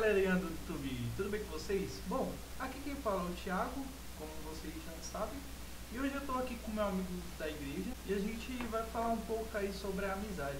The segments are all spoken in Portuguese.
galerinha do YouTube, tudo bem com vocês? Bom, aqui quem fala é o Thiago, como vocês já sabem. E hoje eu tô aqui com meu amigo da igreja e a gente vai falar um pouco aí sobre a amizade.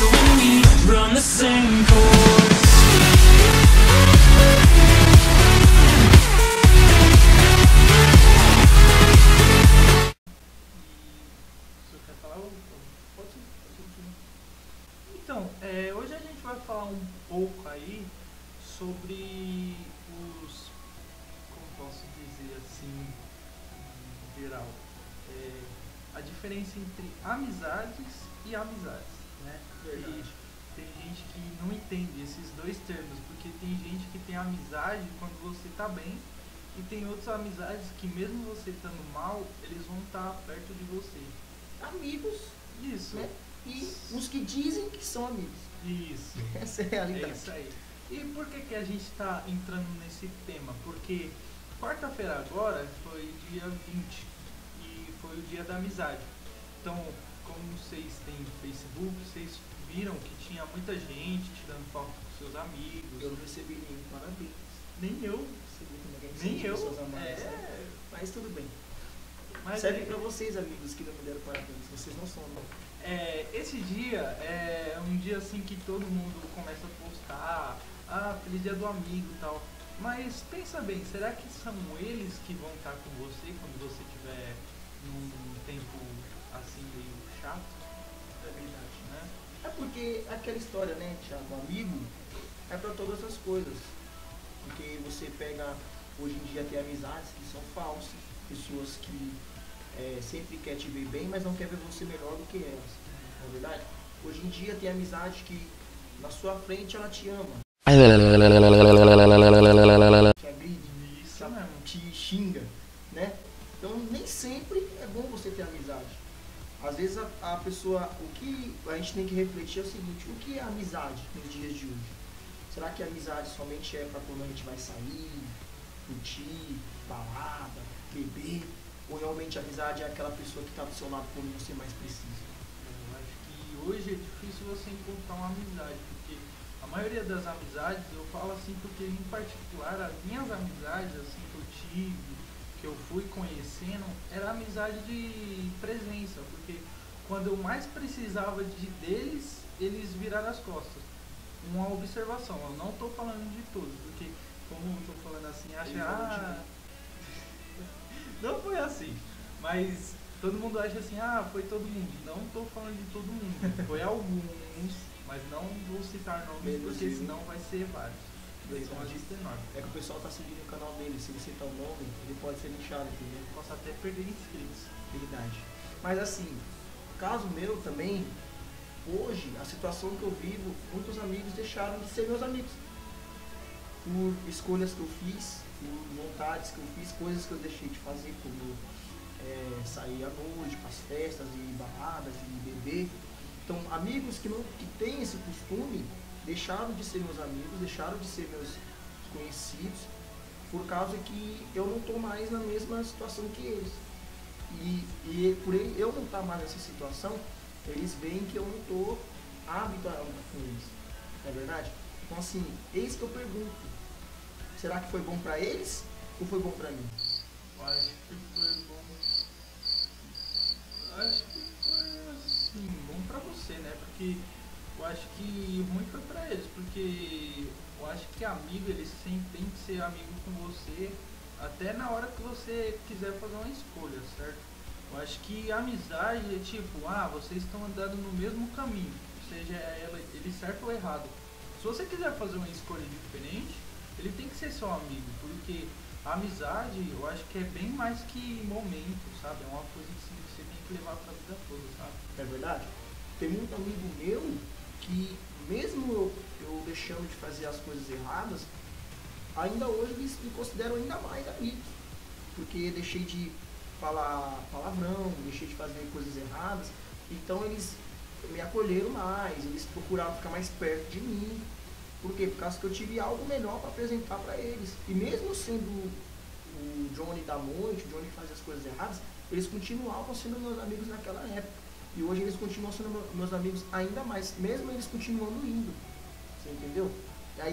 Você quer falar? Pode ser, então, hoje a gente vai falar um pouco aí sobre os, como posso dizer assim, em geral, a diferença entre amizades e amizades, né? E tem gente que não entende esses dois termos, porque tem gente que tem amizade quando você tá bem e tem outras amizades que mesmo você estando mal, eles vão estar perto de você. Amigos, Isso. né? E os que dizem que são amigos. Isso. Essa é a realidade. É isso aí. E por que a gente está entrando nesse tema? Porque quarta-feira agora foi dia 20 e foi o dia da amizade. Então, como vocês têm Facebook, vocês viram que tinha muita gente tirando foto com seus amigos. Eu não recebi nenhum parabéns. Nem eu. Recebi como é que Nem eu. pessoas amadas, né? Mas tudo bem. Mas Serve pra vocês, amigos, que não me deram parabéns. Vocês não são, não. Esse dia é um dia assim que todo mundo começa a postar, feliz dia do amigo e tal. Mas pensa bem, será que são eles que vão estar com você quando você estiver num tempo assim meio chato? É verdade. Né? É porque aquela história, né, Thiago? Amigo é pra todas as coisas. Porque você pega, hoje em dia tem amizades que são falsas, pessoas que sempre quer te ver bem, mas não quer ver você melhor do que elas. Não é verdade? Hoje em dia tem amizade que na sua frente ela te ama. Te agride, Isso mesmo. te xinga, né? Então nem sempre é bom você ter amizade. Às vezes a pessoa, o que a gente tem que refletir é o seguinte: o que é amizade nos dias de hoje? Será que a amizade somente é para quando a gente vai sair, curtir, balada, beber? Ou realmente a amizade é aquela pessoa que está do seu lado quando você mais precisa? Eu acho que hoje é difícil você encontrar uma amizade, porque a maioria das amizades, eu falo assim porque em particular as minhas amizades assim que eu tive, que eu fui conhecendo, era amizade de presença, porque quando eu mais precisava deles, eles viraram as costas. Uma observação, eu não estou falando de todos, porque como eu estou falando assim, acha não foi assim, mas todo mundo acha assim, foi todo mundo. Não estou falando de todo mundo, foi alguns, mas não vou citar nomes porque senão vai ser vários. Então a lista é enorme. É que o pessoal está seguindo o canal dele, se ele citar o nome, ele pode ser lixado, entendeu? Posso até perder inscritos. Verdade. Mas assim, caso meu também, hoje, a situação que eu vivo, muitos amigos deixaram de ser meus amigos. Por escolhas que eu fiz, por vontades que eu fiz, coisas que eu deixei de fazer, como sair à noite, para as festas e baladas e beber. Então, amigos que têm esse costume, deixaram de ser meus amigos, deixaram de ser meus conhecidos, por causa que eu não estou mais na mesma situação que eles. E por eu não estar mais nessa situação, eles veem que eu não estou hábito a andar com eles. Não é verdade? Então assim, eis que eu pergunto, será que foi bom para eles ou foi bom para mim? Eu acho que foi bom. Acho que foi assim, bom pra você, né? Porque eu acho que ruim foi pra eles, porque eu acho que amigo, eles sempre tem que ser amigo com você até na hora que você quiser fazer uma escolha, certo? Eu acho que amizade é tipo, vocês estão andando no mesmo caminho, seja ele certo ou errado. Se você quiser fazer uma escolha diferente, ele tem que ser seu amigo, porque a amizade eu acho que é bem mais que momento, sabe? É uma coisa que você tem que levar pra vida toda, sabe? É verdade? Tem muito amigo meu que, mesmo eu deixando de fazer as coisas erradas, ainda hoje eles me consideram ainda mais amigos. Porque deixei de falar palavrão, deixei de fazer coisas erradas, então eles me acolheram mais, eles procuraram ficar mais perto de mim. Por quê? Por causa que eu tive algo melhor para apresentar para eles. E mesmo sendo o Johnny da noite, o Johnny que fazia as coisas erradas, eles continuavam sendo meus amigos naquela época. E hoje eles continuam sendo meus amigos ainda mais, mesmo eles continuando indo. Você entendeu? E aí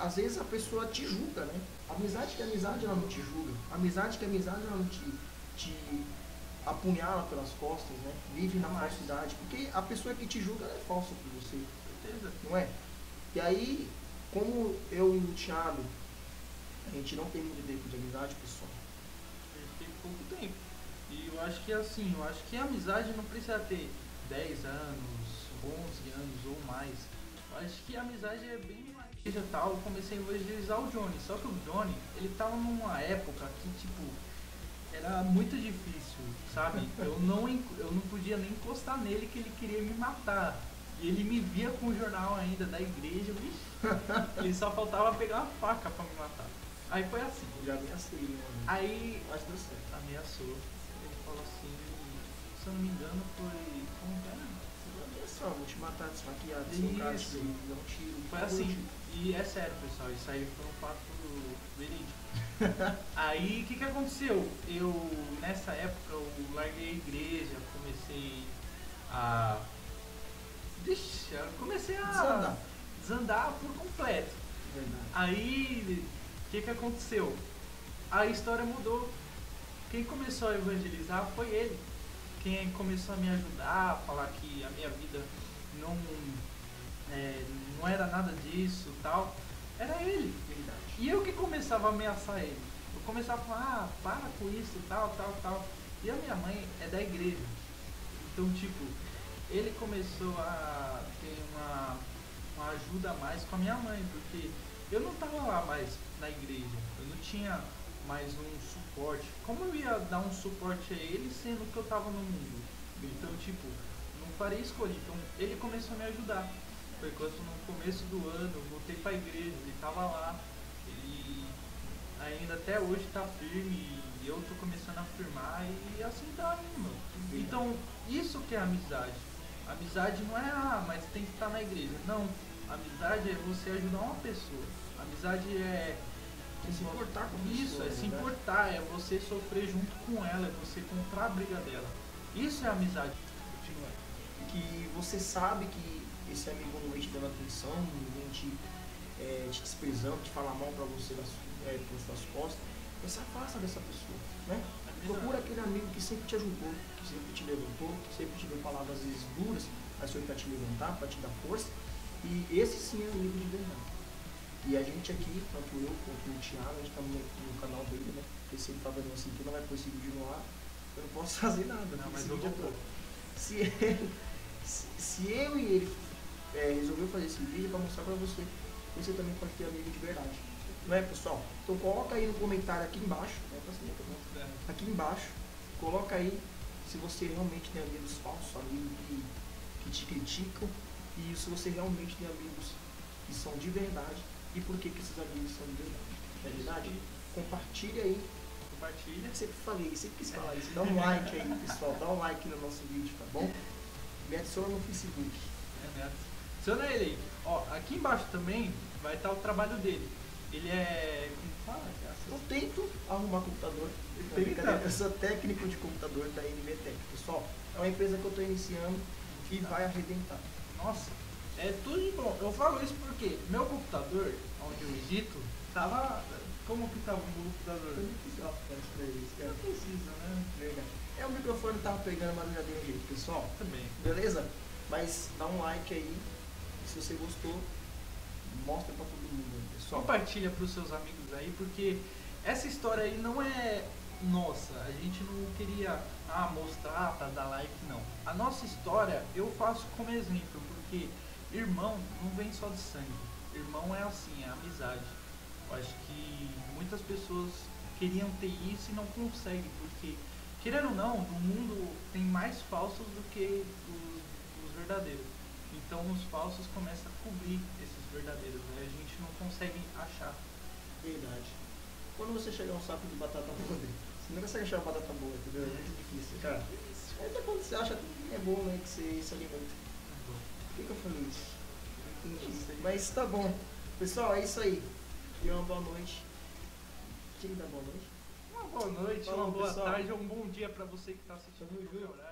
às vezes a pessoa te julga, né? Amizade que é amizade, ela não te julga. Amizade que é amizade, ela não te apunhala pelas costas, né? Vive na falsidade. Porque a pessoa que te julga, ela é falsa por você. Certeza. Não é? E aí, como eu e o Thiago, a gente não tem muito tempo de amizade, pessoal. A gente tem pouco tempo. E eu acho que assim, eu acho que a amizade não precisa ter 10 anos, 11 anos ou mais. Eu acho que a amizade é bem mais. Já tal, eu comecei a evangelizar o Johnny. Só que o Johnny, ele tava numa época que, tipo, era muito difícil, sabe? Eu não podia nem encostar nele que ele queria me matar. E ele me via com o jornal ainda da igreja, bicho. Ele só faltava pegar uma faca pra me matar. Aí foi assim. Eu já ameacei, né? Aí Mas deu certo. ameaçou. Ele falou assim, se eu não me engano foi. Como que era? Ameaçou, vou te matar, desfaqueado, sem cara, te dar um tiro. Foi assim. E é sério, pessoal, isso aí foi um fato verídico. Aí o que aconteceu? Eu, nessa época, eu larguei a igreja, comecei a. Eu comecei a desandar por completo. Verdade. Aí o que aconteceu? A história mudou. Quem começou a evangelizar foi ele. Quem começou a me ajudar, a falar que a minha vida não era nada disso e tal, era ele. Verdade. E eu que começava a ameaçar ele. Eu começava a falar, para com isso, tal. E a minha mãe é da igreja. Então, tipo, ele começou a ter uma ajuda a mais com a minha mãe, porque eu não estava lá mais na igreja, eu não tinha mais um suporte. Como eu ia dar um suporte a ele, sendo que eu estava no mundo? Então, tipo, não faria escolha. Então, ele começou a me ajudar. Foi quando no começo do ano eu voltei para a igreja, ele estava lá, ele ainda até hoje está firme e eu estou começando a firmar e assim tá indo. Então, isso que é amizade. Amizade não é, mas tem que estar na igreja. Não, amizade é você ajudar uma pessoa. Amizade é se importar com isso, pessoa, é se né? importar, é você sofrer junto com ela, é você comprar a briga dela. Isso é amizade. Continua. Que você sabe que esse amigo não vem te dando atenção, não vem te desprezando, te falar mal pra você por suas costas. Você afasta dessa pessoa, né? Procura aquele amigo que sempre te ajudou, que sempre te levantou, que sempre te deu palavras às vezes duras, mas foi para te levantar, para te dar força. E esse sim é o amigo de verdade. E a gente aqui, tanto eu quanto o Thiago, a gente tá no canal dele, né? Porque se ele tá vendo assim que não vai pôr esse vídeo no ar, eu não posso fazer nada. Não, mas esse eu vídeo vou pôr. Se eu e ele resolveu fazer esse vídeo para mostrar para você, você também pode ter amigo de verdade. Não é, pessoal? Então coloca aí no comentário aqui embaixo, né? Aqui embaixo, coloca aí se você realmente tem amigos falsos, amigos que te criticam, e se você realmente tem amigos que são de verdade, e por que esses amigos são de verdade. Não é verdade? Compartilha aí. Compartilha. Sempre falei, sempre quis falar isso. Dá um like aí, pessoal. Dá um like no nosso vídeo, tá bom? Me adiciona no Facebook. Adiciona ele aí. Ó, aqui embaixo também vai estar o trabalho dele. Ele é. Como fala? Eu tento arrumar computador. Eu sou técnico de computador da NVTech. Pessoal, é uma empresa que eu estou iniciando e vai arrebentar. Nossa, é tudo de bom. Eu falo isso porque meu computador, onde eu edito, tava. Como que tava o meu computador? Eu não precisava ficar isso pra eles, cara. Não precisa, né? Verdade. O microfone tava pegando, mas eu já dei um jeito, pessoal. Também. Beleza? Mas dá um like aí. Se você gostou, mostra pra todo mundo, pessoal. Compartilha pros seus amigos aí, porque essa história aí não é nossa. A gente não queria mostrar pra dar like, não. A nossa história eu faço como exemplo, porque irmão não vem só de sangue. Irmão é assim, é amizade. Eu acho que muitas pessoas queriam ter isso e não conseguem, porque, querendo ou não, no mundo tem mais falsos do que os verdadeiros. Então os falsos começam a cobrir esses verdadeiros, né? A gente não consegue achar. Verdade. Quando você chegar um saco de batata podre, você não consegue achar uma batata boa, entendeu? É muito difícil, cara. Até quando você acha que é bom, né, que você se alimenta. Por que eu falei isso? Entendi. Mas tá bom. Pessoal, é isso aí. E uma boa noite. Quem dá boa noite? Uma boa noite, Falou, uma boa pessoal. tarde ou um bom dia pra você que tá assistindo no horário.